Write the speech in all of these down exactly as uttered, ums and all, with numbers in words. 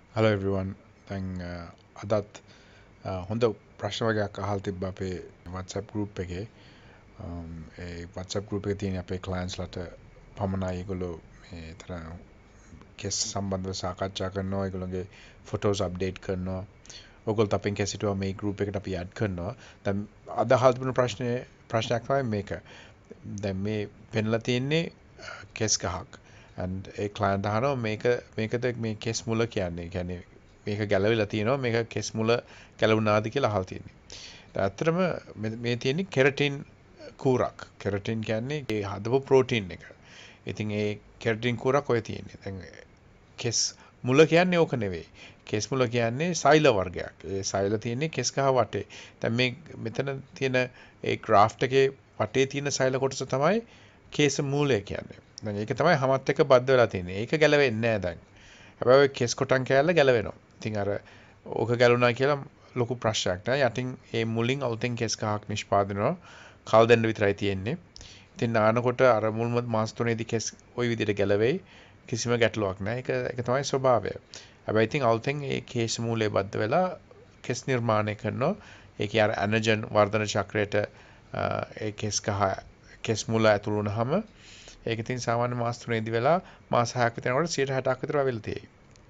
Hello everyone. දැන් අදත් හොඳ ප්‍රශ්න වගේක් අහලා තිබ්බ අපේ WhatsApp group එකේ. ඒ WhatsApp group එකේ තියෙන අපේ clients ලට පමණයි ඒගොල්ලෝ මේ තරම් කෙස් සම්බන්ධව සාකච්ඡා කරනවා. ඒගොල්ලෝගේ photos update කරනවා. ඕගොල්ලෝ අපෙන් කෙස් හිටුවා මේ group එකට අපි add කරනවා. දැන් අද අහලා තිබුණු ප්‍රශ්නේ ප්‍රශ්නයක් තමයි මේක. දැන් මේ පෙන්ලා තියෙන්නේ කෙස් ගහක්. and ඒ client අහනවා මේක මේකද මේ කෙස් මුල කියන්නේ. කියන්නේ මේක ගැලවිලා තියෙනවා මේක කෙස් මුල ගැලවුණාද කියලා අහලා තියෙන්නේ. ඇත්තටම මේ තියෙන්නේ කෙරටින් කූරක්. කෙරටින් කියන්නේ ඒ හදපු ප්‍රෝටීන් එක. ඉතින් ඒ කෙරටින් කූරක් ඔය තියෙන්නේ. දැන් කෙස් මුල කියන්නේ ඕක නෙවෙයි. කෙස් මුල කියන්නේ සෛල වර්ගයක්. ඒ සෛල තියෙන්නේ කෙස් ගහ වටේ. දැන් මේ මෙතන තියෙන ඒ graft එකේ වටේ තියෙන සෛල කොටස තමයි කේස මූලය කියන්නේ. දැන් ඒක තමයි හැමත් එක්ක බද්ධ වෙලා තියෙන්නේ. ඒක ගැලවෙන්නේ නැහැ දැන්. හැබැයි කෙස් කොටන් කෑල්ල ගැලවෙනවා. ඉතින් අර ඕක ගැලුණා කියලා ලොකු ප්‍රශ්නයක් නෑ. යටින් ඒ මුලින් අලුතෙන් කෙස් ගහක් නිෂ්පාදනය වෙනවා. කල් දෙන්න විතරයි තියෙන්නේ. ඉතින් නානකොට අර මුල්ම මාස තුනේදී කෙස් ওই විදිහට ගැලවෙයි. කිසිම ගැටලුවක් නෑ. ඒක ඒක තමයි ස්වභාවය. හැබැයි ඉතින් අලුතෙන් ඒ කේස් මූලය බද්ධ වෙලා කෙස් නිර්මාණය කරනවා. ඒකේ අර ඇනර්ජන් වර්ධන චක්‍රයට ඒ කෙස් ගහ කෙස් මුල ඇතුළු වුණාම ඒක ඉතින් සාමාන්‍ය මාස තුනේදී වෙලා මාස හයක් විතර යනකොට සියයට හැටක් විතර වෙලා තියෙයි.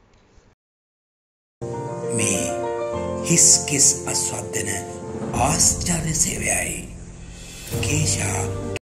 මේ හිස් කිස් අස්වද්දන ආශ්චර්ය සේවයයි කේෂා